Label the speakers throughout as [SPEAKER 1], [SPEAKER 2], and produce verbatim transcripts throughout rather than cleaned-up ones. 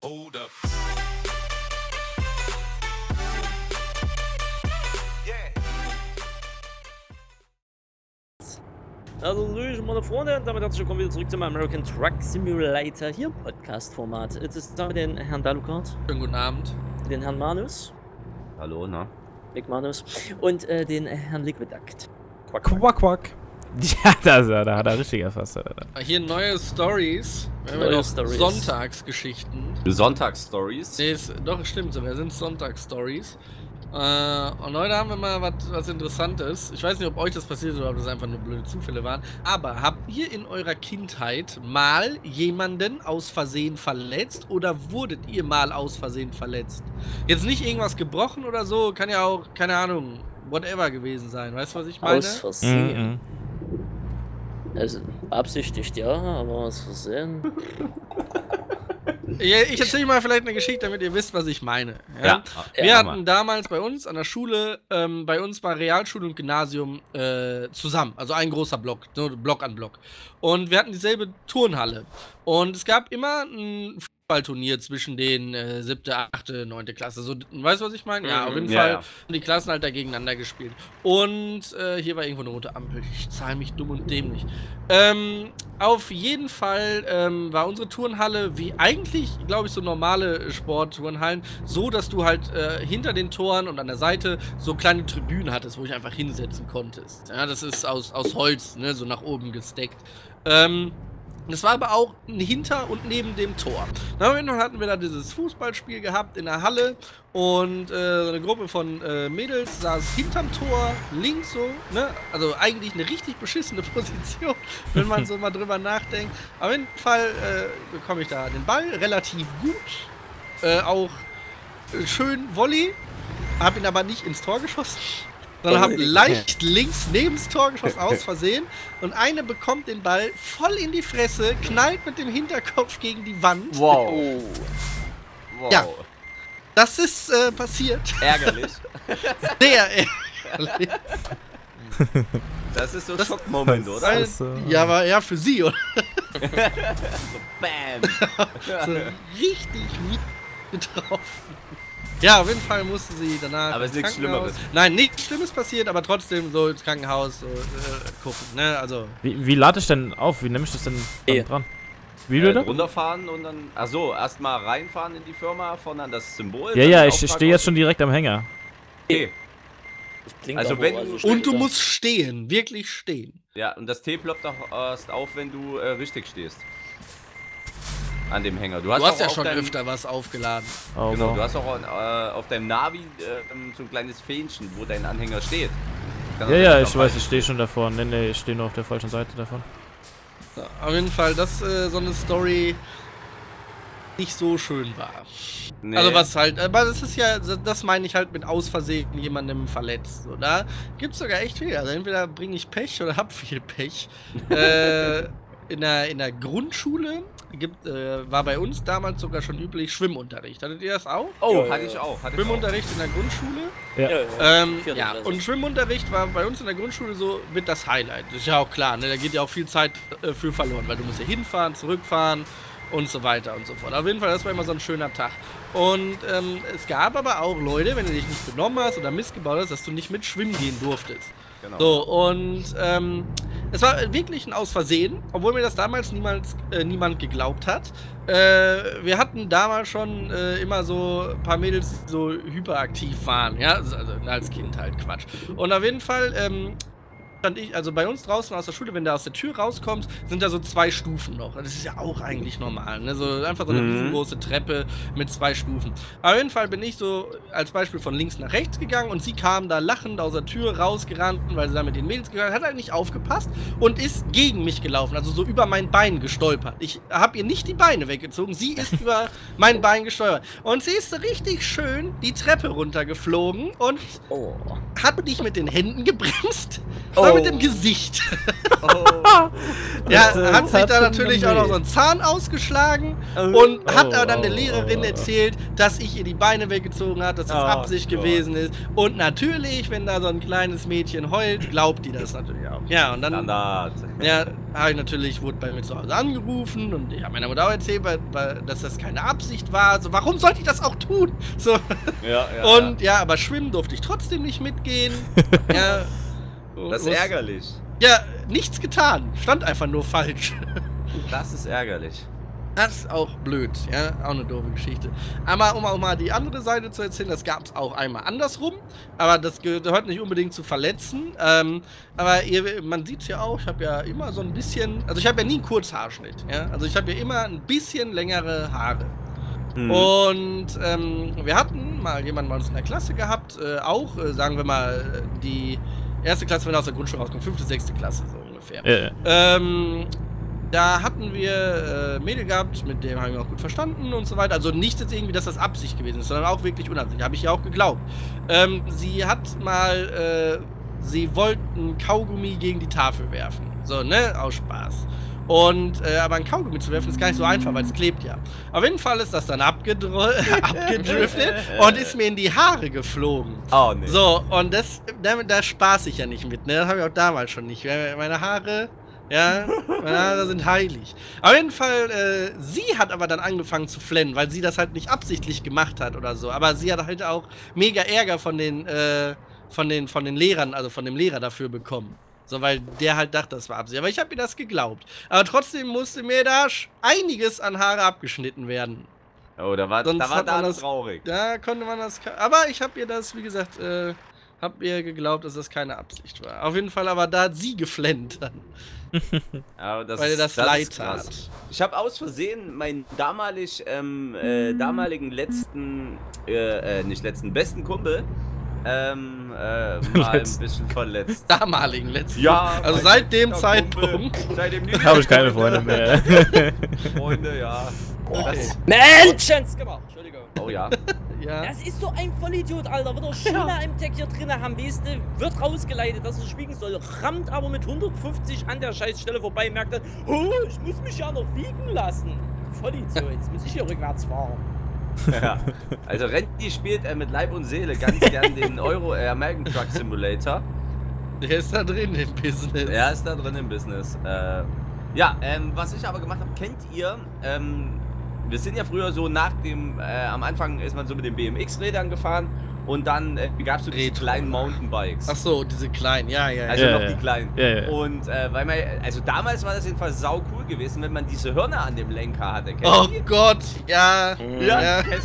[SPEAKER 1] Hold up.
[SPEAKER 2] Also, meine Freunde, und damit herzlich willkommen wieder zurück zum American Truck Simulator hier im Podcast-Format. Jetzt ist da den Herrn Dalukat.
[SPEAKER 3] Schönen guten Abend.
[SPEAKER 2] Den Herrn Manus.
[SPEAKER 4] Hallo, na?
[SPEAKER 2] Big Manus. Und äh, den Herrn Liquiduct.
[SPEAKER 5] Quack, quack, quack. Ja, da, da hat er richtig erfasst.
[SPEAKER 3] Hier neue Stories. Wir haben
[SPEAKER 2] Neue
[SPEAKER 3] ja noch
[SPEAKER 2] Stories.
[SPEAKER 3] Sonntagsgeschichten.
[SPEAKER 4] Sonntagsstories.
[SPEAKER 3] Nee, ist, doch, stimmt so. Wir sind Sonntagsstories. Äh, und heute haben wir mal was, was Interessantes. Ich weiß nicht, ob euch das passiert ist oder ob das einfach nur blöde Zufälle waren. Aber habt ihr in eurer Kindheit mal jemanden aus Versehen verletzt oder wurdet ihr mal aus Versehen verletzt? Jetzt nicht irgendwas gebrochen oder so, kann ja auch, keine Ahnung, whatever gewesen sein. Weißt du, was ich meine?
[SPEAKER 2] Aus Versehen.
[SPEAKER 5] Mhm.
[SPEAKER 2] Also, beabsichtigt ja, aber aus Versehen.
[SPEAKER 3] Ja, ich erzähle mal vielleicht eine Geschichte, damit ihr wisst, was ich meine. Ja?
[SPEAKER 4] Ja.
[SPEAKER 3] Wir
[SPEAKER 2] Ja,
[SPEAKER 3] hatten damals bei uns an der Schule, ähm, bei uns war Realschule und Gymnasium äh, zusammen. Also ein großer Block, so Block an Block. Und wir hatten dieselbe Turnhalle. Und es gab immer ein Fußballturnier zwischen den äh, siebte, achte, neunte Klasse. So, weißt du, was ich meine? Ja, auf jeden
[SPEAKER 4] Ja,
[SPEAKER 3] Fall
[SPEAKER 4] ja.
[SPEAKER 3] haben die Klassen halt da gegeneinander gespielt. Und äh, hier war irgendwo eine rote Ampel. Ich zahle mich dumm und dämlich. Ähm, auf jeden Fall ähm, war unsere Turnhalle, wie eigentlich, glaube ich, so normale Sportturnhallen, so, dass du halt äh, hinter den Toren und an der Seite so kleine Tribünen hattest, wo ich einfach hinsetzen konntest. Ja, das ist aus, aus Holz, ne, so nach oben gesteckt. Ähm, das war aber auch hinter und neben dem Tor. Dann hatten wir da dieses Fußballspiel gehabt in der Halle und äh, so eine Gruppe von äh, Mädels saß hinterm Tor, links so, ne? Also eigentlich eine richtig beschissene Position, wenn man so mal drüber nachdenkt. Auf jeden Fall äh, bekomme ich da den Ball relativ gut, äh, auch äh, schön Volley, hab ihn aber nicht ins Tor geschossen. Sondern hab leicht links neben das Tor geschossen, aus Versehen. Und eine bekommt den Ball voll in die Fresse, knallt mit dem Hinterkopf gegen die Wand.
[SPEAKER 4] Wow.
[SPEAKER 2] Oh.
[SPEAKER 4] wow.
[SPEAKER 3] Ja. Das ist äh, passiert.
[SPEAKER 4] Ärgerlich.
[SPEAKER 3] Sehr ehrlich.
[SPEAKER 4] Das ist so ein
[SPEAKER 3] Das-
[SPEAKER 4] Schockmoment, oder?
[SPEAKER 3] Weil-
[SPEAKER 5] ist, äh,
[SPEAKER 3] Ja, aber ja, für sie, oder?
[SPEAKER 4] Bam.
[SPEAKER 3] So richtig mies getroffen. Ja, auf jeden Fall musste sie danach.
[SPEAKER 4] Aber ist
[SPEAKER 3] ins
[SPEAKER 4] nichts
[SPEAKER 3] Krankenhaus.
[SPEAKER 4] Schlimmeres.
[SPEAKER 3] Nein, nichts Schlimmes passiert, aber trotzdem so ins Krankenhaus so, äh, gucken, ne? Also.
[SPEAKER 5] Wie, wie lade ich denn auf? Wie nehme ich das denn dann
[SPEAKER 2] Eh.
[SPEAKER 5] dran? Wie
[SPEAKER 4] Äh,
[SPEAKER 5] bitte?
[SPEAKER 4] runterfahren und dann. Achso, erstmal reinfahren in die Firma, vorne an das Symbol.
[SPEAKER 5] Ja,
[SPEAKER 4] dann
[SPEAKER 5] ja,
[SPEAKER 4] den
[SPEAKER 5] ich
[SPEAKER 4] Auftrag
[SPEAKER 5] stehe jetzt
[SPEAKER 4] aus-
[SPEAKER 5] schon direkt am Hänger.
[SPEAKER 4] Okay.
[SPEAKER 2] Das klingt
[SPEAKER 4] Also
[SPEAKER 2] aber
[SPEAKER 4] wenn
[SPEAKER 2] also
[SPEAKER 4] du-
[SPEAKER 2] schlecht,
[SPEAKER 3] Und du
[SPEAKER 2] oder?
[SPEAKER 3] musst stehen, wirklich stehen.
[SPEAKER 4] Ja, und das T ploppt auch erst auf, wenn du äh, richtig stehst. An dem Hänger. Du hast,
[SPEAKER 3] Du hast
[SPEAKER 4] auch
[SPEAKER 3] ja
[SPEAKER 4] auf
[SPEAKER 3] schon
[SPEAKER 4] deinem,
[SPEAKER 3] öfter was aufgeladen.
[SPEAKER 5] Oh,
[SPEAKER 4] Genau,
[SPEAKER 5] wow.
[SPEAKER 4] du hast auch äh, auf deinem Navi äh, so ein kleines Fähnchen, wo dein Anhänger steht. Kann
[SPEAKER 5] Ja,
[SPEAKER 4] auch
[SPEAKER 5] ja,
[SPEAKER 4] sein,
[SPEAKER 5] ich
[SPEAKER 4] dass
[SPEAKER 5] weiß,
[SPEAKER 4] er
[SPEAKER 5] ich stehe schon davor. Nee, nee, ich stehe nur auf der falschen Seite davon.
[SPEAKER 3] Ja, auf jeden Fall, dass äh, so eine Story nicht so schön war.
[SPEAKER 4] Nee.
[SPEAKER 3] Also was halt, aber das ist ja, das meine ich halt mit aus Versehen jemandem verletzt. So, da gibt's sogar echt viel. Also entweder bringe ich Pech oder hab viel Pech. äh, in der, in der Grundschule gibt, äh, war bei uns damals sogar schon üblich Schwimmunterricht. Hattet ihr das auch?
[SPEAKER 4] Oh,
[SPEAKER 2] Ja, ja,
[SPEAKER 4] hatte
[SPEAKER 2] ja.
[SPEAKER 4] ich auch. Hatte ich auch.
[SPEAKER 3] Schwimmunterricht in der Grundschule?
[SPEAKER 5] Ja.
[SPEAKER 2] Ja, ja.
[SPEAKER 3] Ähm,
[SPEAKER 2] Vierte
[SPEAKER 3] ja,
[SPEAKER 2] Klasse.
[SPEAKER 3] und Schwimmunterricht war bei uns in der Grundschule so mit das Highlight. Das ist ja auch klar, ne? Da geht ja auch viel Zeit äh, für verloren, weil du musst ja hinfahren, zurückfahren und so weiter und so fort. Auf jeden Fall, das war immer so ein schöner Tag. Und ähm, es gab aber auch Leute, wenn du dich nicht benommen hast oder Mist gebaut hast, dass du nicht mit schwimmen gehen durftest.
[SPEAKER 4] Genau.
[SPEAKER 3] So, und ähm, es war wirklich ein Aus Versehen, obwohl mir das damals niemals, äh, niemand geglaubt hat. Äh, wir hatten damals schon äh, immer so ein paar Mädels, die so hyperaktiv waren, ja, also also als Kind halt Quatsch. Und auf jeden Fall ähm, stand ich, also bei uns draußen aus der Schule, wenn du aus der Tür rauskommst, sind da so zwei Stufen noch. Das ist ja auch eigentlich normal, ne? So einfach so eine
[SPEAKER 4] Mhm.
[SPEAKER 3] riesengroße Treppe mit zwei Stufen. Auf jeden Fall bin ich so als Beispiel von links nach rechts gegangen und sie kam da lachend aus der Tür rausgerannt, weil sie da mit den Mädels gegangen hat, halt nicht aufgepasst und ist gegen mich gelaufen, also so über mein Bein gestolpert. Ich habe ihr nicht die Beine weggezogen, sie ist über mein Bein gestolpert. Und sie ist so richtig schön die Treppe runtergeflogen und
[SPEAKER 2] Oh.
[SPEAKER 3] hat nicht mit den Händen gebremst,
[SPEAKER 2] Oh.
[SPEAKER 3] aber mit dem Gesicht.
[SPEAKER 4] Oh.
[SPEAKER 3] Ja,
[SPEAKER 5] Das, äh,
[SPEAKER 3] hat sich
[SPEAKER 5] tat
[SPEAKER 3] da
[SPEAKER 5] schon
[SPEAKER 3] natürlich
[SPEAKER 5] weh.
[SPEAKER 3] auch noch so einen Zahn ausgeschlagen
[SPEAKER 2] Oh.
[SPEAKER 3] und hat
[SPEAKER 5] Oh,
[SPEAKER 3] aber dann der
[SPEAKER 5] oh,
[SPEAKER 3] Lehrerin
[SPEAKER 5] oh, oh.
[SPEAKER 3] erzählt, dass ich ihr die Beine weggezogen habe, dass das
[SPEAKER 2] Oh
[SPEAKER 3] Absicht
[SPEAKER 2] Gott.
[SPEAKER 3] gewesen ist. Und natürlich, wenn da so ein kleines Mädchen heult, glaubt die das natürlich auch. Ja, und dann
[SPEAKER 4] Standard.
[SPEAKER 3] ja, habe ich natürlich, wurde bei mir zu Hause angerufen und ich habe meiner Mutter auch erzählt, weil, weil, dass das keine Absicht war. So, warum sollte ich das auch tun? So.
[SPEAKER 4] Ja, ja.
[SPEAKER 3] Und ja, aber schwimmen durfte ich trotzdem nicht mitgehen. Ja.
[SPEAKER 4] ja. Das ist
[SPEAKER 3] Was-
[SPEAKER 4] ärgerlich.
[SPEAKER 3] Ja, nichts getan. Stand einfach nur falsch.
[SPEAKER 4] Das ist ärgerlich.
[SPEAKER 3] Das ist auch blöd, ja, auch eine doofe Geschichte. Aber um auch mal die andere Seite zu erzählen, das gab es auch einmal andersrum, aber das gehört nicht unbedingt zu Verletzen. Ähm, aber ihr, man sieht es ja auch, ich habe ja immer so ein bisschen, also ich habe ja nie einen Kurzhaarschnitt, ja, also ich habe ja immer ein bisschen längere Haare.
[SPEAKER 4] Mhm.
[SPEAKER 3] Und ähm, wir hatten mal jemanden bei uns in der Klasse gehabt, äh, auch, äh, sagen wir mal, die erste Klasse, wenn er aus der Grundschule rauskommt, fünfte, sechste Klasse so ungefähr.
[SPEAKER 5] Ja, ja.
[SPEAKER 3] Ähm, da hatten wir äh, Mädel gehabt, mit dem haben wir auch gut verstanden und so weiter. Also nicht jetzt irgendwie, dass das Absicht gewesen ist, sondern auch wirklich unabsichtlich. Habe ich ja auch geglaubt. Ähm, sie hat mal, äh, sie wollten Kaugummi gegen die Tafel werfen. So, ne? Aus Spaß. Und, äh, aber ein Kaugummi zu werfen ist gar nicht so einfach, weil es klebt ja. Auf jeden Fall ist das dann abgedr- abgedriftet und ist mir in die Haare geflogen.
[SPEAKER 4] Oh, nee.
[SPEAKER 3] So, und das, da, da spaß ich ja nicht mit, ne? Das habe ich auch damals schon nicht. Meine Haare, ja, meine Haare sind heilig. Auf jeden Fall, äh, sie hat aber dann angefangen zu flennen, weil sie das halt nicht absichtlich gemacht hat oder so. Aber sie hat halt auch mega Ärger von den, äh, von den, von den Lehrern, also von dem Lehrer dafür bekommen. So, weil der halt dachte, das war Absicht. Aber ich habe ihr das geglaubt. Aber trotzdem musste mir da sch- einiges an Haare abgeschnitten werden.
[SPEAKER 4] Oh, da war,
[SPEAKER 3] Sonst
[SPEAKER 4] da war
[SPEAKER 3] hat man
[SPEAKER 4] da
[SPEAKER 3] das-
[SPEAKER 4] traurig.
[SPEAKER 3] Da konnte man das. ka- Aber ich habe ihr das, wie gesagt, äh, hab ihr geglaubt, dass das keine Absicht war. Auf jeden Fall, aber da hat sie geflennt dann.
[SPEAKER 4] Aber das,
[SPEAKER 3] Weil ihr das
[SPEAKER 4] das
[SPEAKER 3] leid
[SPEAKER 4] ist krass.
[SPEAKER 3] tat.
[SPEAKER 4] Ich habe aus Versehen meinen damalig, ähm, äh, damaligen letzten, äh, äh, nicht letzten, besten Kumpel, ähm, äh, mal ein
[SPEAKER 5] Letzt-
[SPEAKER 4] bisschen verletzt.
[SPEAKER 3] Damaligen letzten.
[SPEAKER 4] Ja,
[SPEAKER 3] also
[SPEAKER 4] mein
[SPEAKER 3] seit dem
[SPEAKER 4] letzter
[SPEAKER 3] Zeitpunkt.
[SPEAKER 4] Kumpel, Seitdem nie
[SPEAKER 5] Habe ich keine
[SPEAKER 4] wieder
[SPEAKER 5] Freunde mehr.
[SPEAKER 4] Freunde, ja. Das,
[SPEAKER 2] Menschens gemacht. Entschuldigung.
[SPEAKER 4] oh ja.
[SPEAKER 3] Ja.
[SPEAKER 2] Das ist so ein Vollidiot, Alter. Wird er Schüler im Tech hier drin haben, weißt du, wird rausgeleitet, dass er schwiegen soll, rammt aber mit hundertfünfzig an der Scheißstelle vorbei, merkt dann, oh, ich muss mich ja noch wiegen lassen. Vollidiot, jetzt muss ich hier rückwärts fahren.
[SPEAKER 4] Ja. Also Randy spielt äh, mit Leib und Seele ganz gern den Euro äh, American Truck Simulator.
[SPEAKER 3] Der ist da drin im Business.
[SPEAKER 4] Er ist da drin im Business. Äh, ja, ähm, was ich aber gemacht habe, kennt ihr, ähm, wir sind ja früher so nach dem, äh, am Anfang ist man so mit den B M X-Rädern gefahren und dann äh, gab es so diese
[SPEAKER 3] Retro.
[SPEAKER 4] kleinen Mountainbikes.
[SPEAKER 3] Ach so, diese kleinen, ja, ja, ja.
[SPEAKER 4] Also
[SPEAKER 5] Ja,
[SPEAKER 4] noch
[SPEAKER 5] ja.
[SPEAKER 4] die kleinen.
[SPEAKER 5] Ja, ja.
[SPEAKER 4] Und äh, weil man, also damals war das jedenfalls sau cool gewesen, wenn man diese Hörner an dem Lenker hatte. Kennt
[SPEAKER 3] Oh
[SPEAKER 4] ihr?
[SPEAKER 3] Gott, ja.
[SPEAKER 4] Ja,
[SPEAKER 3] ja.
[SPEAKER 4] kennt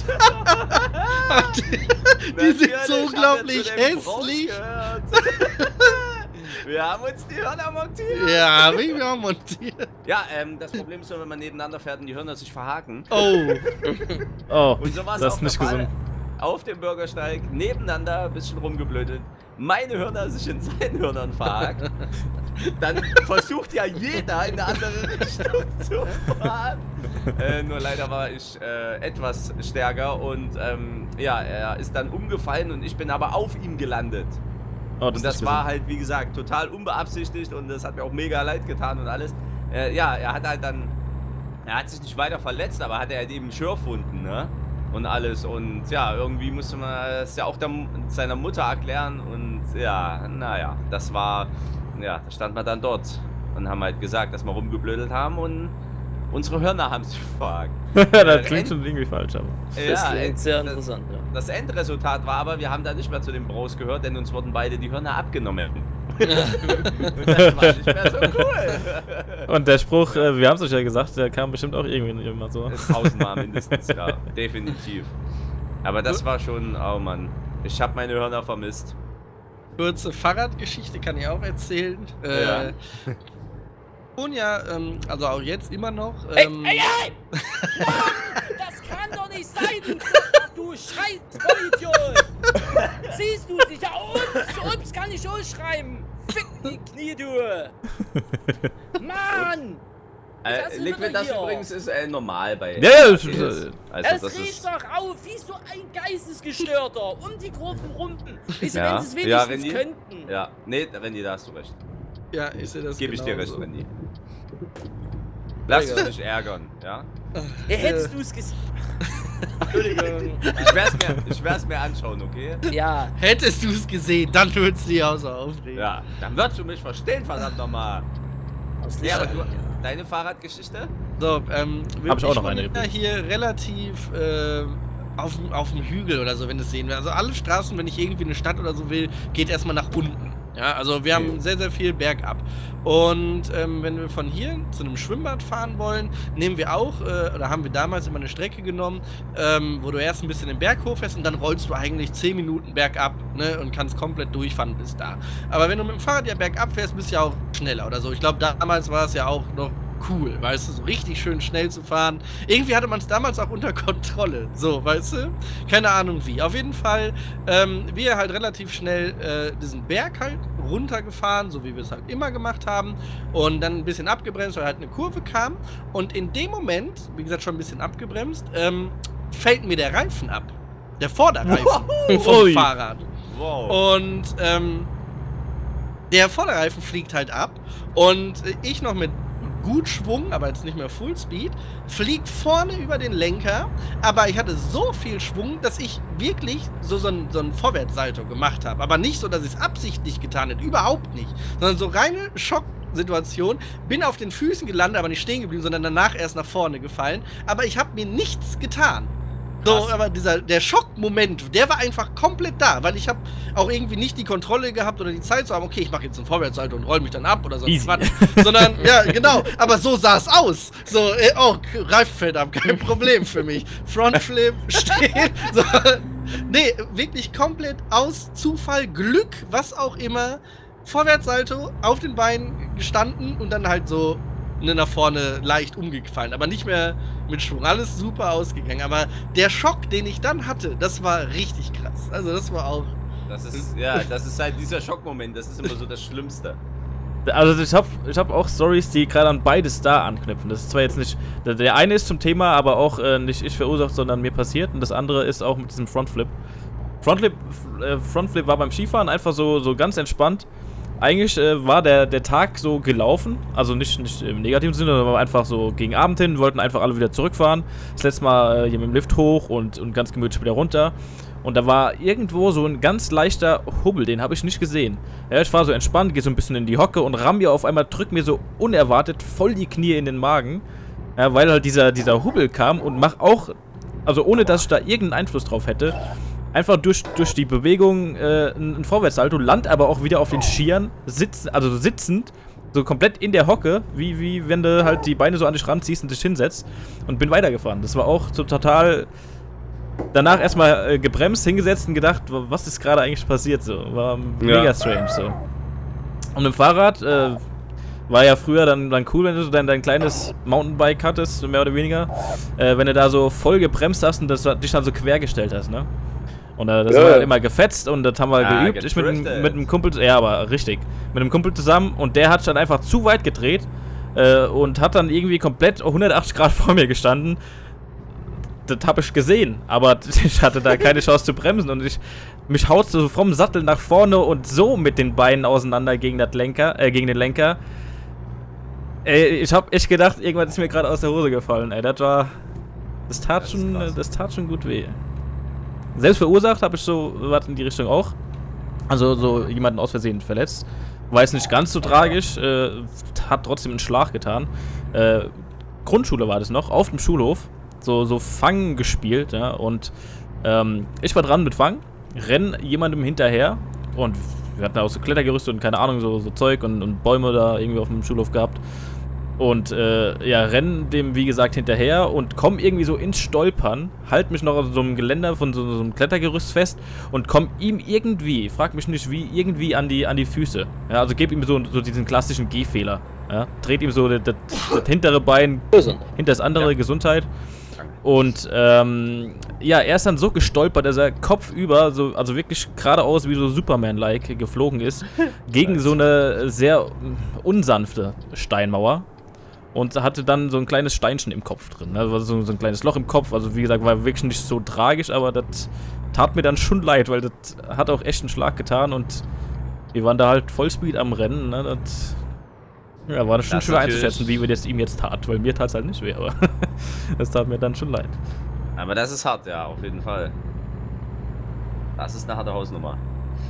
[SPEAKER 3] die, die sind
[SPEAKER 4] Natürlich
[SPEAKER 3] so
[SPEAKER 4] haben wir
[SPEAKER 3] unglaublich
[SPEAKER 4] zu dem
[SPEAKER 3] hässlich.
[SPEAKER 4] Bros gehört. Wir haben uns die Hörner montiert.
[SPEAKER 3] Ja, wie wir haben montiert.
[SPEAKER 4] Ja, ähm, das Problem ist nur, wenn man nebeneinander fährt und die Hörner sich verhaken.
[SPEAKER 3] Oh.
[SPEAKER 4] Und
[SPEAKER 5] Oh,
[SPEAKER 4] so war es
[SPEAKER 5] das
[SPEAKER 4] auch
[SPEAKER 5] ist nicht
[SPEAKER 4] der Fall.
[SPEAKER 5] gesund.
[SPEAKER 4] Auf dem Bürgersteig, nebeneinander, ein bisschen rumgeblödet. Meine Hörner sich in seinen Hörnern verhakt. Dann versucht ja jeder in eine andere Richtung zu fahren. Äh, nur leider war ich äh, etwas stärker und ähm, ja, er ist dann umgefallen und ich bin aber auf ihm gelandet.
[SPEAKER 5] Oh,
[SPEAKER 4] Und
[SPEAKER 5] ist
[SPEAKER 4] das
[SPEAKER 5] nicht
[SPEAKER 4] war
[SPEAKER 5] gesund.
[SPEAKER 4] halt, wie gesagt, total unbeabsichtigt und das hat mir auch mega leid getan und alles. Äh, ja, er hat halt dann, er hat sich nicht weiter verletzt, aber hat er halt eben Schürfwunden, ne? Und alles und ja, irgendwie musste man das ja auch der, seiner Mutter erklären und ja, naja, das war, ja, da stand man dann dort und haben halt gesagt, dass wir rumgeblödelt haben und unsere Hörner haben sich verhakt.
[SPEAKER 5] Das klingt schon irgendwie falsch, aber.
[SPEAKER 2] Das
[SPEAKER 4] Ja,
[SPEAKER 2] klingt sehr
[SPEAKER 4] das-
[SPEAKER 2] interessant, ja.
[SPEAKER 4] Das Endresultat war aber, wir haben da nicht mehr zu den Bros gehört, denn uns wurden beide die Hörner abgenommen. Und das war nicht mehr so cool.
[SPEAKER 5] Und der Spruch, äh, wir haben es euch ja gesagt, der kam bestimmt auch irgendwie immer so.
[SPEAKER 4] Tausendmal mindestens, ja, definitiv. Aber das war schon, oh Mann, ich habe meine Hörner vermisst.
[SPEAKER 3] Kurze Fahrradgeschichte kann ich auch erzählen.
[SPEAKER 4] Ja.
[SPEAKER 3] Äh, und ja, ähm, also auch jetzt immer noch.
[SPEAKER 2] Ey,
[SPEAKER 3] Ähm,
[SPEAKER 2] ey, ey! Mann, das kann doch nicht sein, du, du scheiß Vollidiot! Siehst du sich? Ja, ups, ups, kann ich ausschreiben! Fick die Knie, du! Mann!
[SPEAKER 4] Äh,
[SPEAKER 2] hast du
[SPEAKER 4] Liquid,
[SPEAKER 2] wieder
[SPEAKER 4] das
[SPEAKER 2] hier.
[SPEAKER 4] übrigens ist äh, normal bei.
[SPEAKER 5] Ja, ja,
[SPEAKER 4] das
[SPEAKER 5] das-
[SPEAKER 4] ist, also
[SPEAKER 2] Es
[SPEAKER 4] das
[SPEAKER 2] riecht
[SPEAKER 4] ist.
[SPEAKER 2] doch auf, wie so ein Geistesgestörter! Um die Kurven rumpen! Wie sie,
[SPEAKER 4] Ja.
[SPEAKER 2] wenn sie es
[SPEAKER 4] Ja,
[SPEAKER 2] wenigstens
[SPEAKER 4] René.
[SPEAKER 2] könnten!
[SPEAKER 4] Ja, nee, Randy, da hast du recht.
[SPEAKER 3] Ja, ich sehe das
[SPEAKER 4] Gebe ich dir recht,
[SPEAKER 3] genauso.
[SPEAKER 4] Randy. Lass
[SPEAKER 3] Ja.
[SPEAKER 4] dich nicht ärgern, ja?
[SPEAKER 2] Ja, hättest du es gesehen. Entschuldigung.
[SPEAKER 4] Ich werd's mir, ich werd's mir anschauen, okay?
[SPEAKER 2] Ja.
[SPEAKER 3] Hättest du es gesehen, dann würdest du dich auch so aufregen.
[SPEAKER 4] Ja, dann wirst du mich verstehen, verdammt nochmal.
[SPEAKER 2] Aus
[SPEAKER 4] Ja, aber
[SPEAKER 2] Licht-
[SPEAKER 4] du, deine Fahrradgeschichte?
[SPEAKER 3] So, ähm,
[SPEAKER 5] Hab ich auch noch
[SPEAKER 3] wohne
[SPEAKER 5] eine
[SPEAKER 3] ja hier relativ äh, auf, dem- auf dem Hügel oder so, wenn du es sehen will. Also alle Straßen, wenn ich irgendwie in eine Stadt oder so will, geht erstmal nach unten. Ja, also wir
[SPEAKER 4] Okay.
[SPEAKER 3] haben sehr, sehr viel bergab. Und ähm, wenn wir von hier zu einem Schwimmbad fahren wollen, nehmen wir auch, äh, oder haben wir damals immer eine Strecke genommen, ähm, wo du erst ein bisschen den Berg hochfährst und dann rollst du eigentlich zehn Minuten bergab, ne, und kannst komplett durchfahren bis da. Aber wenn du mit dem Fahrrad ja bergab fährst, bist du ja auch schneller oder so. Ich glaube, damals war es ja auch noch cool, weißt du, so richtig schön schnell zu fahren. Irgendwie hatte man es damals auch unter Kontrolle, so, weißt du? Keine Ahnung wie. Auf jeden Fall, ähm, wir halt relativ schnell äh, diesen Berg halt runtergefahren, so wie wir es halt immer gemacht haben und dann ein bisschen abgebremst, weil halt eine Kurve kam und in dem Moment, wie gesagt, schon ein bisschen abgebremst, ähm, fällt mir der Reifen ab. Der Vorderreifen vom
[SPEAKER 5] Ui.
[SPEAKER 3] Fahrrad.
[SPEAKER 4] Wow.
[SPEAKER 3] Und ähm, der Vorderreifen fliegt halt ab und äh, ich noch mit gut Schwung, aber jetzt nicht mehr Fullspeed, fliegt vorne über den Lenker, aber ich hatte so viel Schwung, dass ich wirklich so, so ein, so ein Vorwärtssalto gemacht habe. Aber nicht so, dass ich es absichtlich getan hätte, überhaupt nicht, sondern so reine Schocksituation, bin auf den Füßen gelandet, aber nicht stehen geblieben, sondern danach erst nach vorne gefallen, aber ich habe mir nichts getan. So,
[SPEAKER 4] Krass.
[SPEAKER 3] aber dieser, der Schockmoment, der war einfach komplett da, weil ich habe auch irgendwie nicht die Kontrolle gehabt oder die Zeit zu haben, okay, ich mache jetzt einen Vorwärtssalto und roll mich dann ab oder so.
[SPEAKER 5] Easy.
[SPEAKER 3] Quatsch. Sondern, ja, genau, aber so sah es aus. So, äh, oh, Reifen fällt ab, kein Problem für mich. Frontflip, stehen, so. Nee, wirklich komplett aus Zufall, Glück, was auch immer. Vorwärtssalto, auf den Beinen gestanden und dann halt so ne, nach vorne leicht umgefallen, aber nicht mehr mit Schwung. Alles super ausgegangen, aber der Schock, den ich dann hatte, das war richtig krass. Also das war auch...
[SPEAKER 4] Das ist, ja, das ist halt dieser Schockmoment, das ist immer so das Schlimmste.
[SPEAKER 5] Also ich habe ich hab auch Stories, die gerade an beides da anknüpfen. Das ist zwar jetzt nicht... Der, der eine ist zum Thema, aber auch äh, nicht ich verursacht, sondern mir passiert. Und das andere ist auch mit diesem Frontflip. Frontflip, äh, Frontflip war beim Skifahren einfach so, so ganz entspannt. Eigentlich äh, war der, der Tag so gelaufen, also nicht, nicht im negativen Sinne, sondern war einfach so gegen Abend hin, wollten einfach alle wieder zurückfahren. Das letzte Mal äh, hier mit dem Lift hoch und, und ganz gemütlich wieder runter. Und da war irgendwo so ein ganz leichter Hubbel, den habe ich nicht gesehen. Ja, ich war so entspannt, gehe so ein bisschen in die Hocke und ramm mir auf einmal, drück mir so unerwartet voll die Knie in den Magen. Ja, weil halt dieser, dieser Hubbel kam und mach auch, also ohne dass ich da irgendeinen Einfluss drauf hätte, einfach durch, durch die Bewegung äh, ein, ein Vorwärtssalto, land aber auch wieder auf den Skiern, sitz, also sitzend, so komplett in der Hocke, wie, wie wenn du halt die Beine so an dich ranziehst und dich hinsetzt und bin weitergefahren. Das war auch so total... Danach erstmal äh, gebremst, hingesetzt und gedacht, was ist gerade eigentlich passiert, so. War mega
[SPEAKER 4] Ja.
[SPEAKER 5] strange, so. Und im Fahrrad äh, war ja früher dann, dann cool, wenn du so dein, dein kleines Mountainbike hattest, mehr oder weniger, äh, wenn du da so voll gebremst hast und das, dich dann so quergestellt hast, ne? Und äh, das
[SPEAKER 2] Ja.
[SPEAKER 5] haben wir halt immer gefetzt und das haben wir
[SPEAKER 4] Ah,
[SPEAKER 5] geübt. Ich mit, dem-
[SPEAKER 4] gedriftet.
[SPEAKER 5] mit einem Kumpel, ja, aber richtig, mit einem Kumpel zusammen und der hat sich dann einfach zu weit gedreht äh, und hat dann irgendwie komplett hundertachtzig Grad vor mir gestanden. Das habe ich gesehen, aber ich hatte da keine Chance zu bremsen und ich mich haut so vom Sattel nach vorne und so mit den Beinen auseinander gegen das Lenker, äh, gegen den Lenker. Ey, ich habe echt gedacht, irgendwas ist mir gerade aus der Hose gefallen, ey, das war, das tat
[SPEAKER 4] Das ist
[SPEAKER 5] schon,
[SPEAKER 4] krass.
[SPEAKER 5] das tat schon gut weh. Selbst verursacht habe ich so was in die Richtung auch, also so jemanden aus Versehen verletzt, war jetzt nicht ganz so tragisch, äh, hat trotzdem einen Schlag getan. Äh, Grundschule war das noch, auf dem Schulhof. So, so Fang gespielt, ja, und ähm, ich war dran mit Fang, renn jemandem hinterher und wir hatten auch so Klettergerüste und keine Ahnung, so, so Zeug und, und Bäume da irgendwie auf dem Schulhof gehabt und äh, ja, renn dem wie gesagt hinterher und komm irgendwie so ins Stolpern, halt mich noch auf so einem Geländer von so, so einem Klettergerüst fest und komm ihm irgendwie, frag mich nicht wie, irgendwie an die, an die Füße, ja, also geb ihm so, so diesen klassischen Gehfehler, ja, dreht ihm so das, das, das hintere Bein hinter das andere,
[SPEAKER 4] Ja.
[SPEAKER 5] Gesundheit. Und ähm, ja, er ist dann so gestolpert, dass er kopfüber, so, also wirklich geradeaus wie so Superman-like geflogen ist, gegen so eine sehr unsanfte Steinmauer. Und hatte dann so ein kleines Steinchen im Kopf drin. Also so, so ein kleines Loch im Kopf. Also wie gesagt, war wirklich nicht so tragisch, aber das tat mir dann schon leid, weil das hat auch echt einen Schlag getan. Und Wir waren da halt Vollspeed am Rennen, ne? Das, ja, war das schon
[SPEAKER 4] Das
[SPEAKER 5] schwer
[SPEAKER 4] natürlich-
[SPEAKER 5] einzuschätzen, wie wir das ihm jetzt tat, weil mir tat es halt nicht weh, aber das tat mir dann schon leid.
[SPEAKER 4] Aber das ist hart, ja, auf jeden Fall. Das ist eine harte Hausnummer.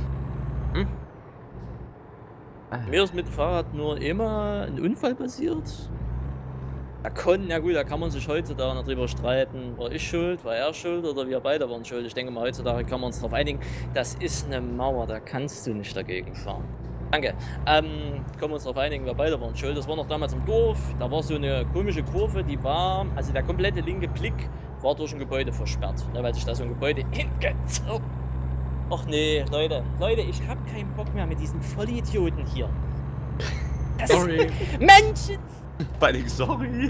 [SPEAKER 2] Mir ist mit dem Fahrrad nur immer ein Unfall passiert. Da konnten, ja gut, da kann man sich heutzutage noch drüber streiten, war ich schuld, war er schuld oder wir beide waren schuld. Ich denke mal, heutzutage kann man uns darauf einigen, das ist eine Mauer, da kannst du nicht dagegen fahren. Danke. Ähm, können wir uns darauf einigen, wir beide waren schuld. Das war noch damals im Dorf, da war so eine komische Kurve, die war, also der komplette linke Blick war durch ein Gebäude versperrt, ne, weil sich da so ein Gebäude hingezogen. Och nee, Leute, Leute, ich hab keinen Bock mehr mit diesen Vollidioten hier. Das
[SPEAKER 3] Sorry.
[SPEAKER 2] Menschen!
[SPEAKER 4] Bei den Sorry.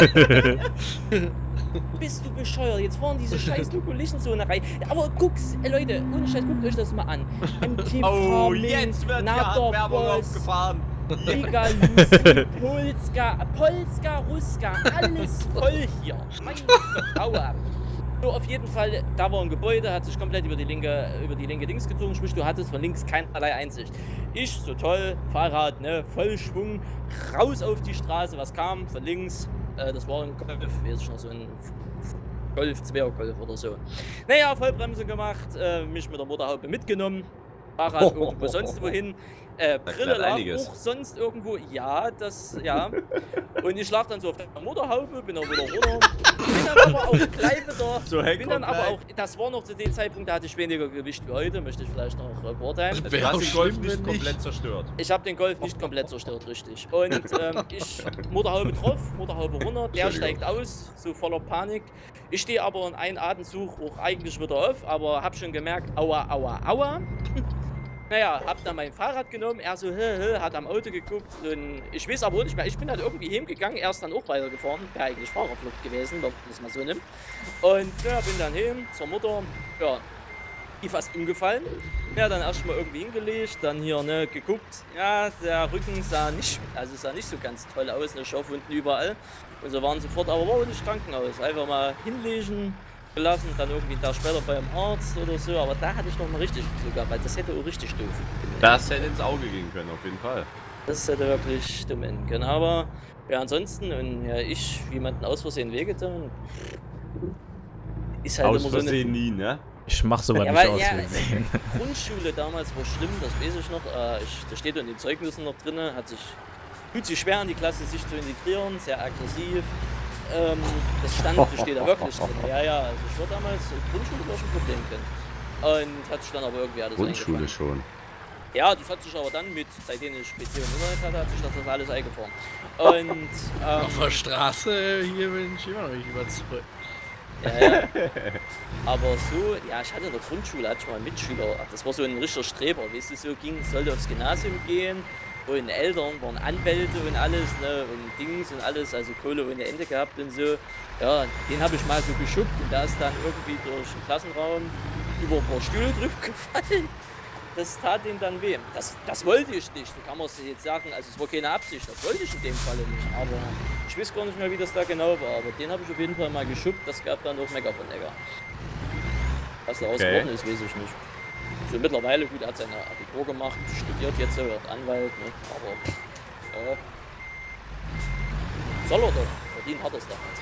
[SPEAKER 2] Bist du bescheuert? Jetzt fahren diese scheiß Nukulichen-Zone rein. Aber guck's, äh, Leute, ohne Scheiß, guckt euch das mal an. M T
[SPEAKER 4] Oh,
[SPEAKER 2] Farming,
[SPEAKER 4] jetzt wird ja Werbung
[SPEAKER 2] Naderboss,
[SPEAKER 4] aufgefahren.
[SPEAKER 2] Liga Lucy, Polska, Polska, Ruska, alles voll hier. Meine Gott, hau ab. So, auf jeden Fall, da war ein Gebäude, hat sich komplett über die linke, über die linke Dings gezogen, sprich, du hattest von links keinerlei Einsicht. Ich, so toll, Fahrrad, ne, Vollschwung, raus auf die Straße, was kam von links, äh, das war ein Golf, weiß ich noch, so ein Golf, Zweier-Golf oder so. Naja, Vollbremse gemacht, äh, mich mit der Motorhaube mitgenommen, Fahrrad irgendwo sonst wohin. Äh, Brille lag
[SPEAKER 4] einiges.
[SPEAKER 2] auch sonst irgendwo, ja, das, ja. Und ich lag dann so auf der Motorhaube, bin dann wieder runter, bin dann aber auch gleich wieder,
[SPEAKER 4] So hängt
[SPEAKER 2] bin dann
[SPEAKER 4] man
[SPEAKER 2] aber
[SPEAKER 4] gleich.
[SPEAKER 2] auch, das war noch zu dem Zeitpunkt, da hatte ich weniger Gewicht wie heute, möchte ich vielleicht noch äh, beurteilen.
[SPEAKER 4] Du
[SPEAKER 3] Wäre auch
[SPEAKER 4] hast den Golf
[SPEAKER 3] schlimm,
[SPEAKER 4] nicht
[SPEAKER 3] wenn
[SPEAKER 4] komplett
[SPEAKER 3] nicht.
[SPEAKER 4] zerstört.
[SPEAKER 2] Ich habe den Golf nicht komplett zerstört, richtig. Und ähm, ich, Motorhaube drauf, Motorhaube runter, der
[SPEAKER 4] Entschuldigung.
[SPEAKER 2] steigt aus, so voller Panik. Ich stehe aber in einem Atemzug auch eigentlich wieder auf, aber habe schon gemerkt, aua, aua, aua. Naja, hab dann mein Fahrrad genommen, er so, hä, hä, hat am Auto geguckt und ich weiß aber auch nicht mehr, ich bin halt irgendwie hingegangen, er ist dann auch weitergefahren, wäre eigentlich Fahrerflucht gewesen, wenn man das mal so nimmt. Und ja, bin dann hin zur Mutter, ja, die fast umgefallen. Ja, dann erstmal irgendwie hingelegt, dann hier, ne, geguckt, ja, der Rücken sah nicht, also sah nicht so ganz toll aus, ne, Schürfwunden überall. Und so waren sofort, aber war nicht Krankenhaus, einfach mal hinlegen gelassen, dann irgendwie da später beim Arzt oder so, aber da hatte ich noch mal richtig Glück gehabt, weil das hätte auch richtig doof.
[SPEAKER 4] Das hätte ins Auge gehen können, auf jeden Fall.
[SPEAKER 2] Das hätte wirklich dumm enden können, aber ja, ansonsten, und ja, ich, jemanden aus Versehen wehgetan, ist halt
[SPEAKER 4] Aus
[SPEAKER 2] immer so eine...
[SPEAKER 4] Versehen nie, ne?
[SPEAKER 5] Ich mach sowas
[SPEAKER 2] Ja,
[SPEAKER 5] nicht
[SPEAKER 2] weil,
[SPEAKER 5] aus
[SPEAKER 2] ja,
[SPEAKER 5] Versehen.
[SPEAKER 2] Grundschule damals war schlimm, das weiß ich noch. Äh, ich, da steht in den Zeugnissen noch drin, hat sich, tut sich schwer in die Klasse sich zu integrieren, sehr aggressiv. Ähm, das stand, das steht da wirklich drin. Ja, ja, also ich war damals, Grundschule war schon ein Problemkind. Und hat sich dann aber irgendwie alles
[SPEAKER 4] Grundschule
[SPEAKER 2] eingefangen.
[SPEAKER 4] schon.
[SPEAKER 2] Ja, das hat sich aber dann mit, seitdem ich P C und Internet hatte, hat sich das, das alles eingefahren. Und, ähm,
[SPEAKER 3] Auf der Straße, hier bin ich immer noch nicht überzeugt.
[SPEAKER 2] Ja, ja. Aber so, ja, ich hatte in der Grundschule, hatte ich mal einen Mitschüler, das war so ein richtiger Streber, weißt du, so ging, sollte aufs Gymnasium gehen, und Eltern waren Anwälte und alles, ne, und Dings und alles, also Kohle ohne Ende gehabt und so. Ja, den habe ich mal so geschubbt und da ist dann irgendwie durch den Klassenraum über ein paar Stühle drüber gefallen. Das tat ihm dann weh. Das, das wollte ich nicht, so kann man es jetzt sagen. Also es war keine Absicht, das wollte ich in dem Falle nicht. Aber ich weiß gar nicht mehr, wie das da genau war. Aber den habe ich auf jeden Fall mal geschubbt. Das gab dann auch Mecker von Egger. Was daraus
[SPEAKER 4] Okay.
[SPEAKER 2] geworden ist, weiß ich nicht. So mittlerweile, gut, er hat seine Abitur gemacht, studiert jetzt, wird Anwalt, ne? Aber ja. Soll er doch, verdient hat er es doch nicht.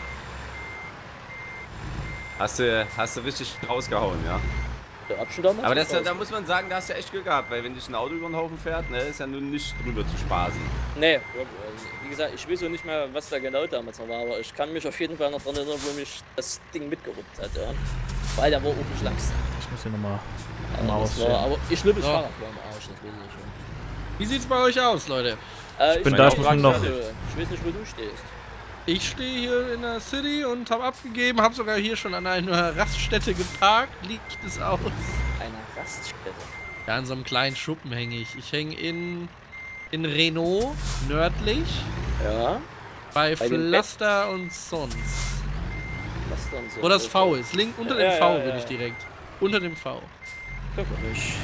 [SPEAKER 4] Hast du, hast du richtig rausgehauen, ja?
[SPEAKER 2] Der hat schon damals
[SPEAKER 4] Aber das,
[SPEAKER 2] raus-
[SPEAKER 4] da muss man sagen, da hast du echt Glück gehabt, weil wenn dich ein Auto über den Haufen fährt, ne, ist ja nun nicht drüber zu spaßen.
[SPEAKER 2] Nee, wirklich. Also, wie gesagt, ich weiß auch nicht mehr, was da genau damals noch war, aber ich kann mich auf jeden Fall noch daran erinnern, wo mich das Ding mitgeruppt hat, ja. Weil der war auch nicht langsam.
[SPEAKER 5] Ich muss hier nochmal
[SPEAKER 2] Also,
[SPEAKER 5] mal
[SPEAKER 2] das war,
[SPEAKER 5] aussehen.
[SPEAKER 2] aber ich schlimm das
[SPEAKER 3] Ja.
[SPEAKER 2] Fahrrad war am Arsch, das weiß ich schon.
[SPEAKER 3] Wie sieht's bei euch aus, Leute?
[SPEAKER 2] Äh,
[SPEAKER 5] bin
[SPEAKER 2] bin
[SPEAKER 5] da,
[SPEAKER 2] auch
[SPEAKER 5] ich muss
[SPEAKER 2] gerade
[SPEAKER 5] noch-
[SPEAKER 2] so. Ich weiß nicht, wo du stehst.
[SPEAKER 3] Ich stehe hier in der City und habe abgegeben, habe sogar hier schon an einer Raststätte geparkt. Liegt es aus?
[SPEAKER 2] Eine Raststätte.
[SPEAKER 3] Ja, an so einem kleinen Schuppen hänge ich. Ich hänge in, in Renault, nördlich,
[SPEAKER 2] Ja.
[SPEAKER 3] bei,
[SPEAKER 2] Bei den
[SPEAKER 3] Pflaster und Sons.
[SPEAKER 2] Was dann so?
[SPEAKER 3] Wo das V ist. Link unter dem
[SPEAKER 2] Ja,
[SPEAKER 3] V
[SPEAKER 2] ja,
[SPEAKER 3] bin
[SPEAKER 2] ja.
[SPEAKER 3] ich direkt. Unter dem V.
[SPEAKER 2] Guck mal nicht.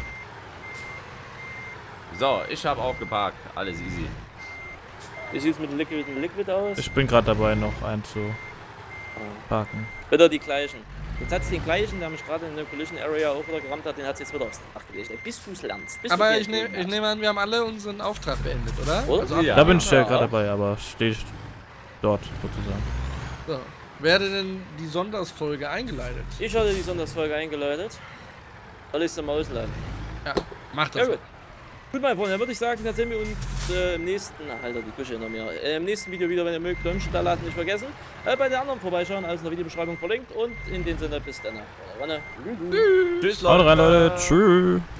[SPEAKER 4] So, ich habe auch geparkt. Alles easy.
[SPEAKER 2] Wie sieht's mit Liquid und Liquid aus?
[SPEAKER 5] Ich bin gerade dabei, noch einzuparken.
[SPEAKER 2] Wieder die gleichen. Jetzt hat es den gleichen, der mich gerade in der Collision Area auch wieder gerammt hat, den hat es jetzt wieder aufs Dach gelegt. Ey, bis du es lernst. Bis
[SPEAKER 3] Aber
[SPEAKER 2] du
[SPEAKER 3] ich, ne, ich nehme an, wir haben alle unseren Auftrag beendet, oder?
[SPEAKER 2] Oder?
[SPEAKER 3] Also,
[SPEAKER 4] Ja.
[SPEAKER 5] Da bin ich ja
[SPEAKER 2] Ja.
[SPEAKER 5] gerade dabei, aber stehe ich dort sozusagen.
[SPEAKER 3] so. Wer hat denn die Sondersfolge eingeleitet?
[SPEAKER 2] Ich hatte die Sondersfolge eingeleitet. Soll ich es mal ausleiten?
[SPEAKER 3] Ja, mach das.
[SPEAKER 2] Ja, gut. Gut, mein Freund, dann würde ich sagen, dann sehen wir uns äh, im nächsten, Alter, die Küche hinter mir, äh, im nächsten Video wieder, wenn ihr mögt, Däumchen da lassen, nicht vergessen. Äh, bei den anderen vorbeischauen, alles in der Videobeschreibung verlinkt und in dem Sinne, bis dann. Tschüss,
[SPEAKER 5] Haut rein, Leute. Tschüss.